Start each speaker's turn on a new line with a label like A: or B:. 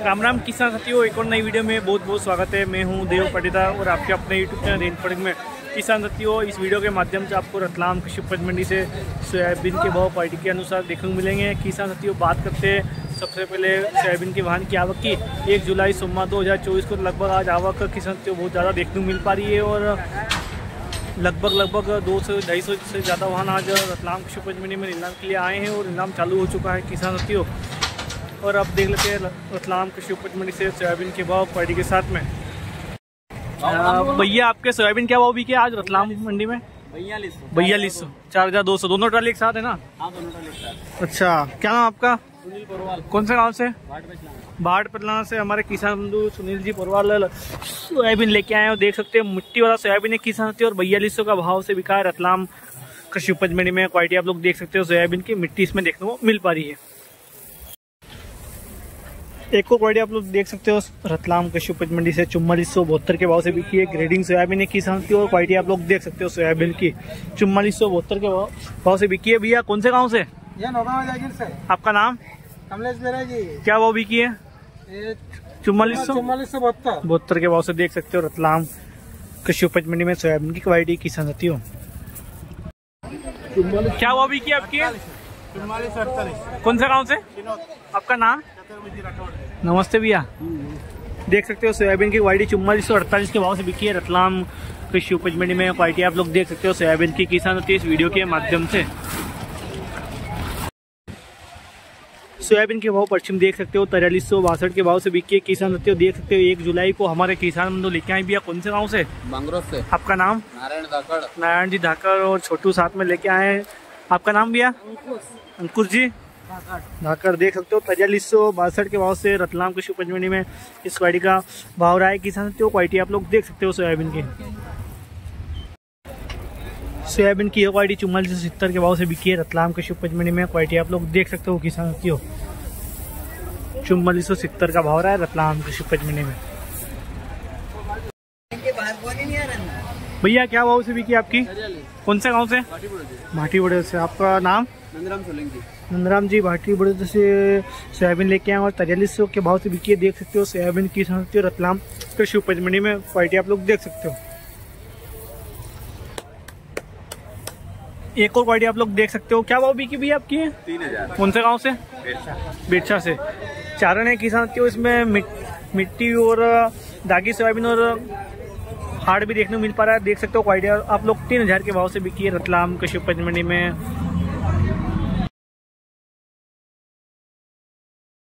A: राम राम किसान साथियों, एक और नई वीडियो में बहुत बहुत स्वागत है। मैं हूं देव पटेदा और आपके अपने यूट्यूब चैनल रेन फार्मिंग में। किसान साथियों, इस वीडियो के माध्यम से आपको रतलाम कृषि उपज मंडी से सोयाबीन के भाव क्वालिटी के अनुसार देखने को मिलेंगे। किसान साथियों, बात करते हैं सबसे पहले सोयाबीन के वाहन की आवक की। 1 जुलाई सोमवार 2024 को लगभग आज आवक किसान साथियों बहुत ज़्यादा देखने को मिल पा रही है और लगभग 200-250 से ज़्यादा वाहन आज रतलाम कृषि उपज मंडी में नीलाम के लिए आए हैं और नीलाम चालू हो चुका है किसान साथियों। और अब देख लेते हैं रतलाम कृषि उपज मंडी से सोयाबीन के भाव क्वालिटी के साथ में। भैया, आपके सोयाबीन क्या भाव बिके आज रतलाम मंडी में? 4200 4200 दोनों ट्राली एक साथ है ना?
B: हाँ, दोनों ट्राली एक साथ।
A: अच्छा, क्या नाम आपका?
B: सुनील पोरवाल।
A: कौन से गांव से?
B: भाट
A: पटलाना से हमारे किसान बंधु सुनील जी पोरवाल सोयाबीन लेके आए हैं। देख सकते हैं मिट्टी वाला सोयाबीन है किसान साथियों और 4200 का भाव से बिका है रतलाम कृषि उपज मंडी में। क्वालिटी आप लोग देख सकते हो सोयाबीन की, मिट्टी इसमें देखने को मिल पा रही है। एक और क्वालिटी आप लोग देख सकते हो रतलाम कृषि उपज मंडी से 4472 के भाव से बिकी है। ग्रेडिंग सोयाबीन है किसान की और क्वालिटी आप लोग देख सकते हो सोयाबीन की 4472 के भाव से बिकी है। भैया, कौन से गांव से?
B: से।
A: आपका नाम?
B: कमलेश बेरा जी।
A: क्या भाव बिकी है? 4472 के भाव से देख सकते हो रतलाम कृषि उपज मंडी में सोयाबीन की क्वालिटी किसान साथियों। क्या भाव बिकी आपकी?
B: 44-48।
A: कौन से गांव से? आपका नाम? नमस्ते भैया। देख सकते हो सोयाबीन की क्वालिटी 4448 के भाव से बिकी है रतलाम कृषि उपज मंडी में। क्वालिटी आप लोग देख सकते हो सोयाबीन की किसान साथियों इस वीडियो के माध्यम से। सोयाबीन के भाव पश्चिम देख सकते हो 4362 के भाव से बिकी है किसान साथियों। देख सकते हो 1 जुलाई को हमारे किसान बंधु लेके आए। भैया, कौन से गाँव से?
B: बांगरोस से।
A: आपका नाम? नारायण जी धाकड़ और छोटू साथ में लेके आए हैं। आपका नाम भैया? अंकुर जी धाकड़। देख सकते हो 4362 के भाव से रतलाम कृषि उपज मंडी में इस क्वालिटी का भाव रहा है किसान साथियों। क्वालिटी आप लोग देख सकते हो सोयाबीन की। सोयाबीन की क्वालिटी 4470 के भाव से बिकी है रतलाम कृषि उपज मंडी में। क्वालिटी आप लोग देख सकते हो किसान साथियों 4470 का भाव रहा है रतलाम कृषि उपज मंडी में। भैया, क्या भाव से बिकी आपकी? कौन से गांव से? भाटी बड़े से। आपका नाम? नंदराम जी भाटी बड़े से सोयाबीन लेके आए और 4300 के भाव से बिकी है। देख सकते हो सोयाबीन की रतलाम कृषि उपज मंडी में। क्वालिटी आप लोग देख सकते हो। एक और क्वालिटी आप लोग देख सकते हो। क्या भाव बिकी भैया आपकी?
B: 3000।
A: कौन से गांव से? बेरछा से। चारण है किसान साथियों, इसमें मिट्टी और दागी सोयाबीन और हार्ड भी देखने को मिल पा रहा है। देख सकते हो क्वालिटी आप लोग 3000 के भाव से बिकी है रतलाम कृषि उपज मंडी में।